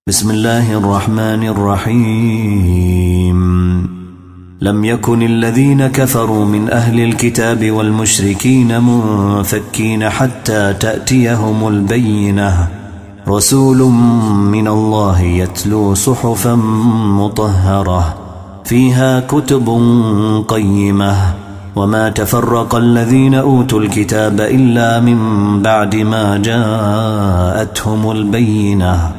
بسم الله الرحمن الرحيم. لم يكن الذين كفروا من أهل الكتاب والمشركين منفكين حتى تأتيهم البينة، رسول من الله يتلو صحفا مطهرة فيها كتب قيمة. وما تفرق الذين أوتوا الكتاب إلا من بعد ما جاءتهم البينة،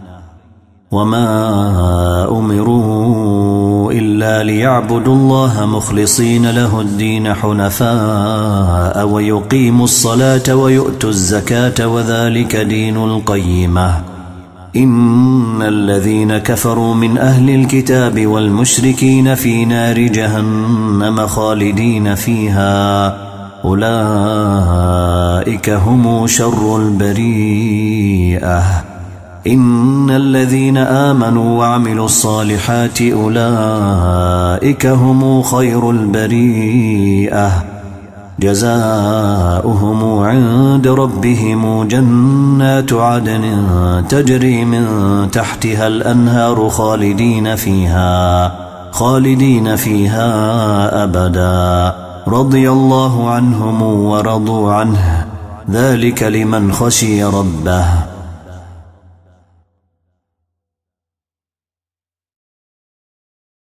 وما أمروا إلا ليعبدوا الله مخلصين له الدين حنفاء ويقيموا الصلاة ويؤتوا الزكاة وذلك دين القيمة. إن الذين كفروا من أهل الكتاب والمشركين في نار جهنم خالدين فيها، أولئك هم شر البريئة. إن الذين آمنوا وعملوا الصالحات أولئك هم خير البريئة، جزاؤهم عند ربهم جنات عدن تجري من تحتها الأنهار خالدين فيها أبدا، رضي الله عنهم ورضوا عنه، ذلك لمن خشي ربه.